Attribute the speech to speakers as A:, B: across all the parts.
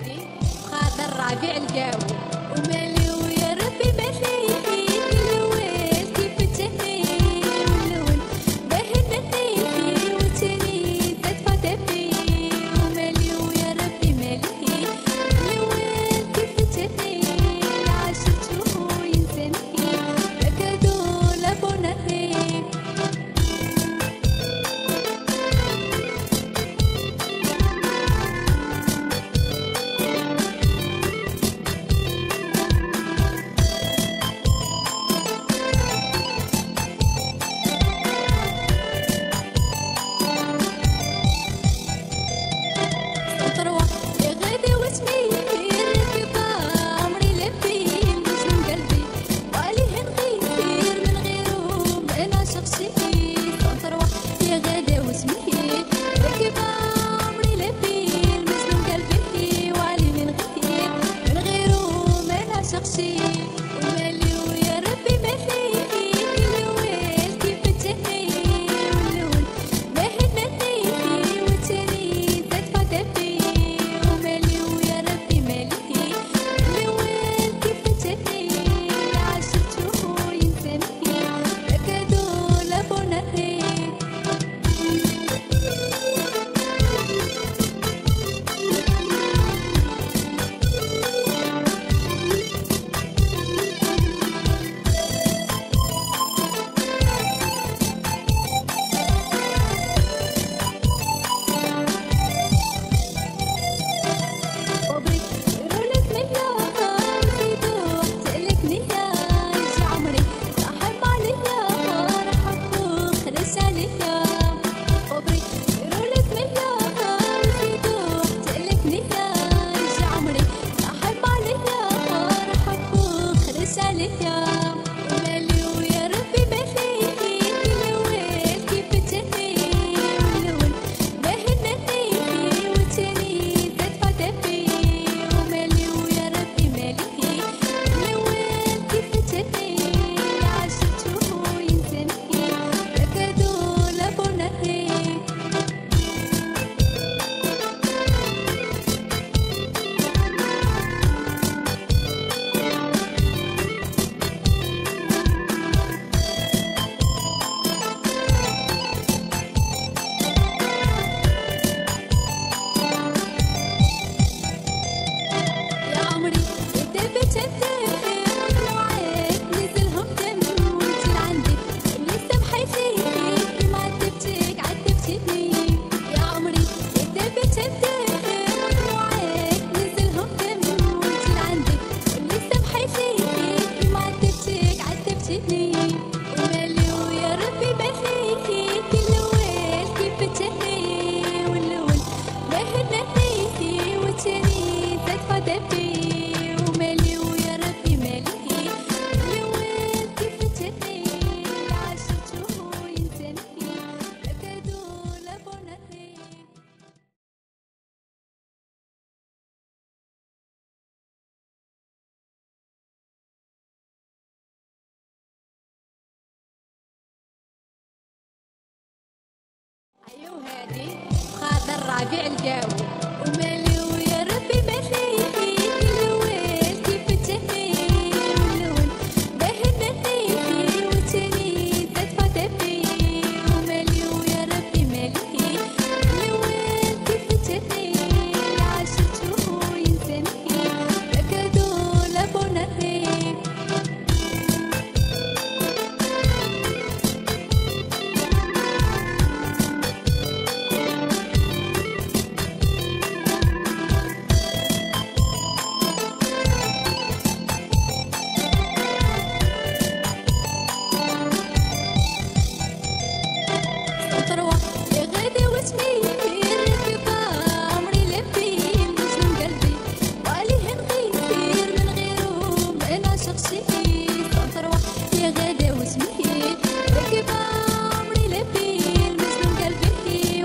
A: هادي خاطر ربيع الجاو ومالي ويا ربي مالي الويل كيف التهني واللون باهي نثيفي وتاني تدفى دفي ومالي ويا ربي مالي الويل كيف التهني عاشرته ينساني ركضو لابونهي أيوه هادي خاطر ربيع الجاو ومالي ويا ربي مالي الويل كيف التهني واللون باهي نثيفي وتاني تدفى دفي ومالي ويا ربي مالي الويل كيف التهني عاشرته ينساني ركضو لابونهي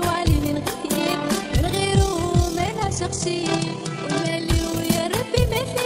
A: ومالي ويا ربي